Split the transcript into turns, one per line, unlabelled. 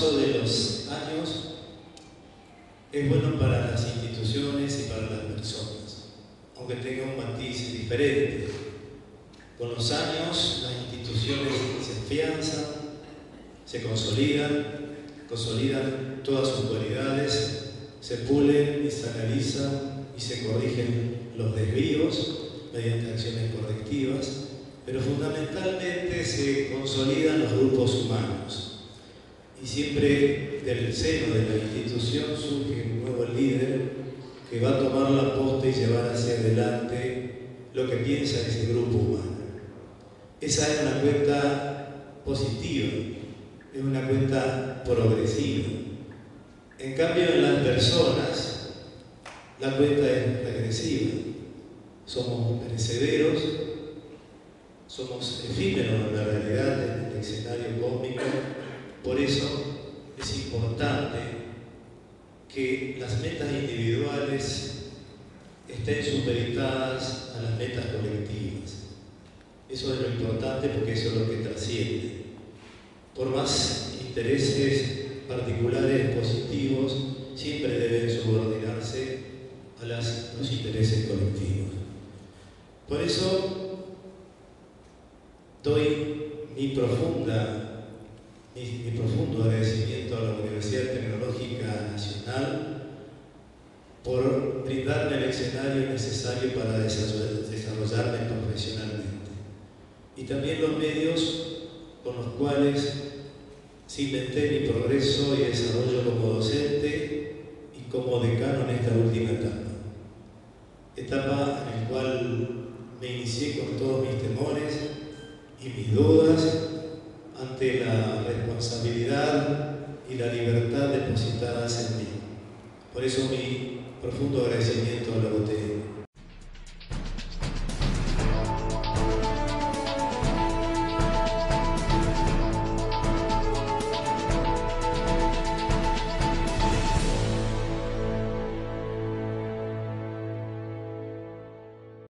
paso de los años es bueno para las instituciones y para las personas, aunque tenga un matiz diferente. Con los años las instituciones se afianzan, se consolidan todas sus cualidades, se pulen y se analizan y se corrigen los desvíos mediante acciones correctivas, pero fundamentalmente se consolidan los grupos humanos. Y siempre del seno de la institución surge un nuevo líder que va a tomar la posta y llevar hacia adelante lo que piensa ese grupo humano. Esa es una cuenta positiva, es una cuenta progresiva. En cambio, en las personas, la cuenta es regresiva. Somos perecederos, somos efímeros en la realidad, en el escenario cósmico. Por eso es importante que las metas individuales estén supeditadas a las metas colectivas. Eso es lo importante porque eso es lo que trasciende. Por más intereses particulares positivos, siempre deben subordinarse a los intereses colectivos. Por eso doy mi profundo agradecimiento a la Universidad Tecnológica Nacional por brindarme el escenario necesario para desarrollarme profesionalmente. Y también los medios con los cuales cimenté mi progreso y desarrollo como docente y como decano en esta última etapa en la cual me inicié con todos mis temores y mis dudas ante la responsabilidad y la libertad depositadas en mí. Por eso mi profundo agradecimiento a la UTN.